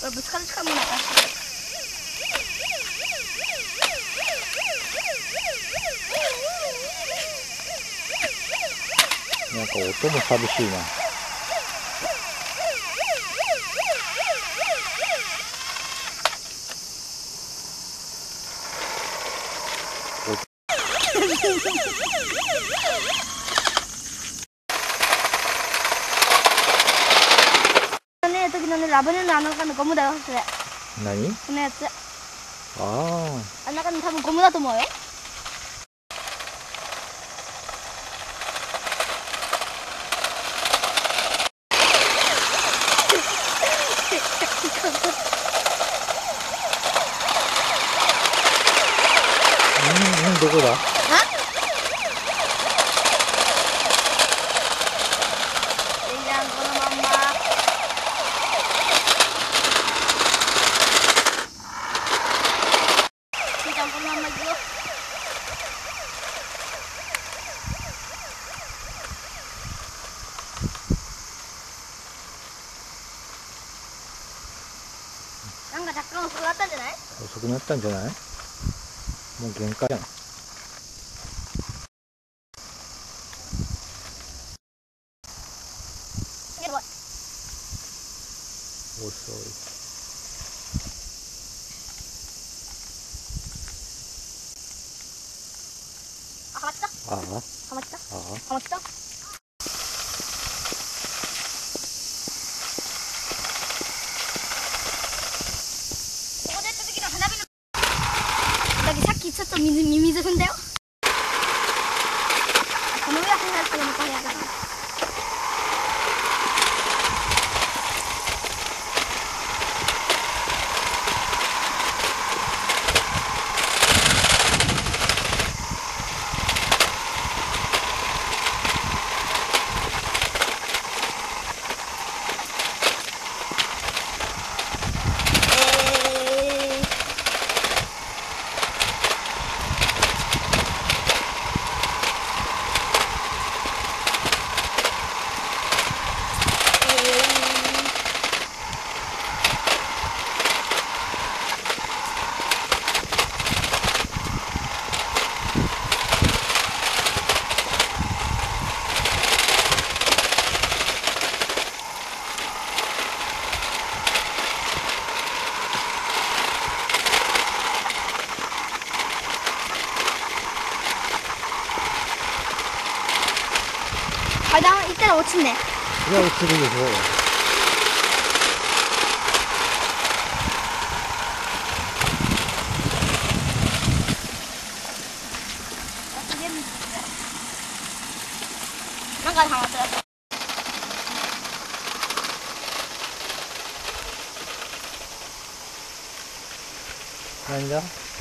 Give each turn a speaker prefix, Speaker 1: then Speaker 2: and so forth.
Speaker 1: これぶつかる力もないから。
Speaker 2: なんか音も寂しいな。
Speaker 1: 時のね、ラムネのあの中のゴムだよ、それ。
Speaker 2: 何？
Speaker 1: このやつ。
Speaker 2: あ
Speaker 1: あの中の多分ゴムだと思うよ。
Speaker 2: あ。どこだ？
Speaker 1: いいじゃん、このまんま。いいじゃん、このまんま行くよ。なんか若干遅くなったんじゃない？
Speaker 2: 遅くなったんじゃない？もう限界じゃん。遅い。
Speaker 1: あ、はまった。
Speaker 2: ああ。
Speaker 1: はまった。
Speaker 2: ああ。
Speaker 1: はまった。ここでやった時の花火の。だけどさっきちょっとミミズ踏んだよ。この上は速くても速いから。階段行ったら落ちんね。
Speaker 2: いや、落ちるでしょ。
Speaker 1: なんかでハマったやつ。
Speaker 2: 何だ？